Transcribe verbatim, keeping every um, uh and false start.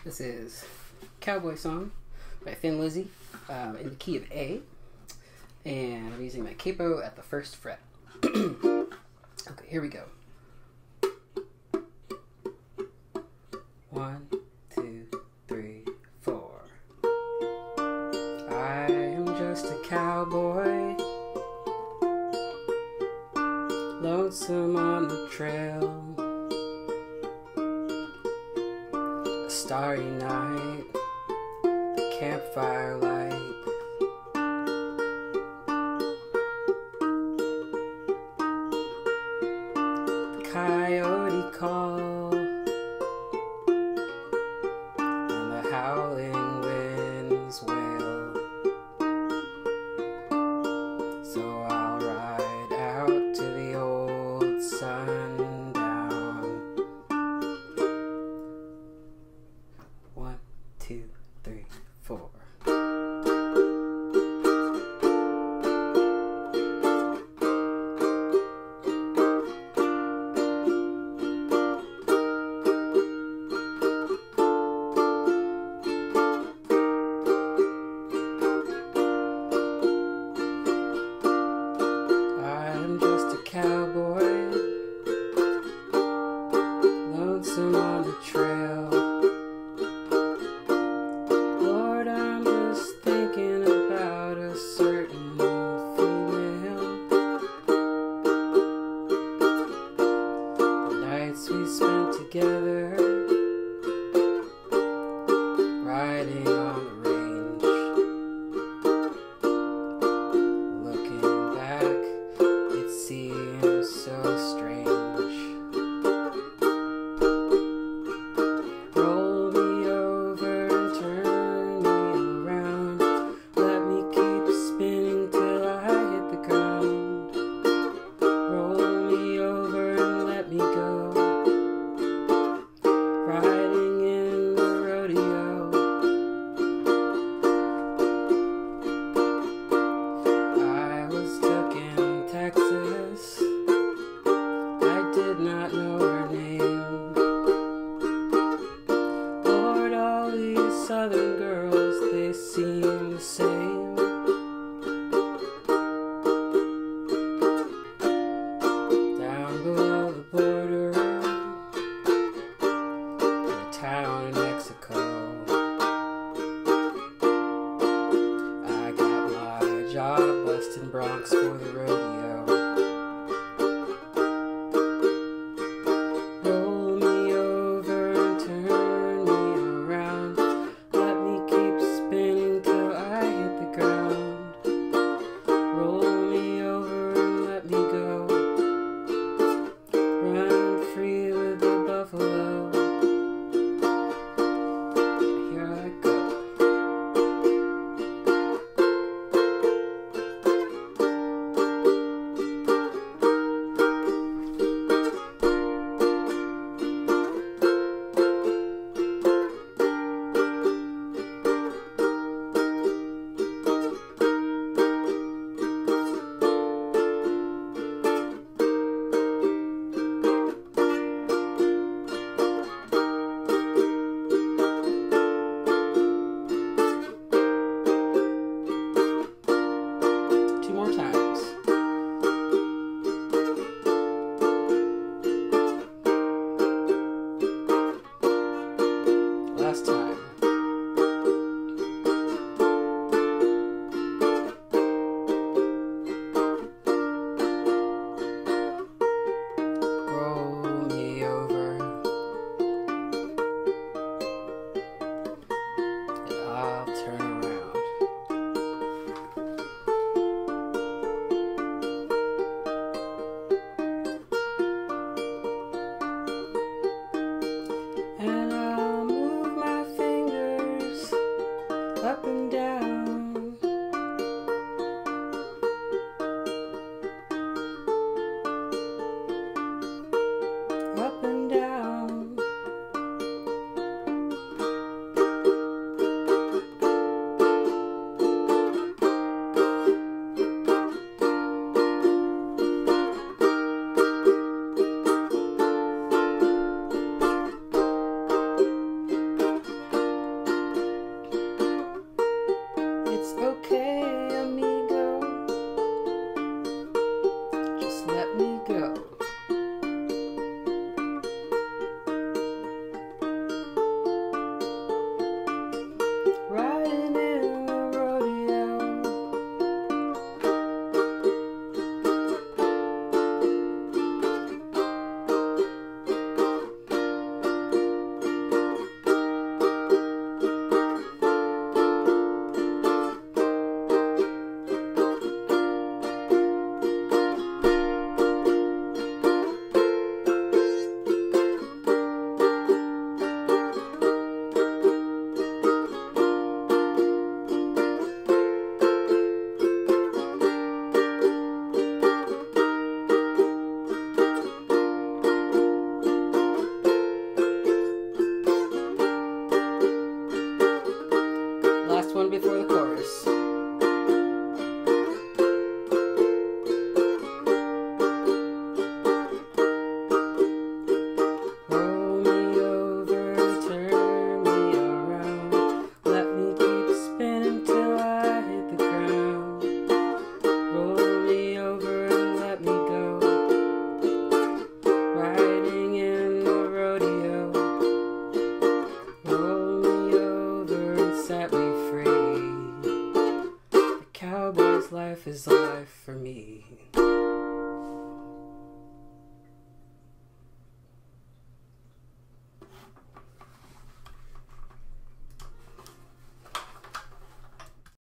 This is Cowboy Song by Lizzy um, in the key of A, and I'm using my capo at the first fret. Okay, here we go. One, two, three, four. I am just a cowboy, lonesome on the trail. A starry night, the campfire light. The coyote call and the howling winds wail. So I'll ride out to the old sundown. One, two, three, four. I'm just a cowboy, lonesome on the trail. Lord, I'm just thinking about a certain female. The nights we spent together, riding on the range. Looking back, it seems so strange. Roll me over and turn me around. Let me keep spinning till I hit the ground. Roll me over and let me go. Riding in the rodeo. I was stuck in Texas. I did not know her name. Lord, all these southern girls, they seem the same. Down below the border, in a town in Mexico, I got my job busting broncs for the rodeo. Roll me over and turn me around. Let me keep spinning till I hit the ground. Roll me over and let me go. Run free with the buffalo. Here I go. Two more times. Last time. Roll me over, and I'll turn around. And I'll move my fingers up and down. Up and down. life is a life for me.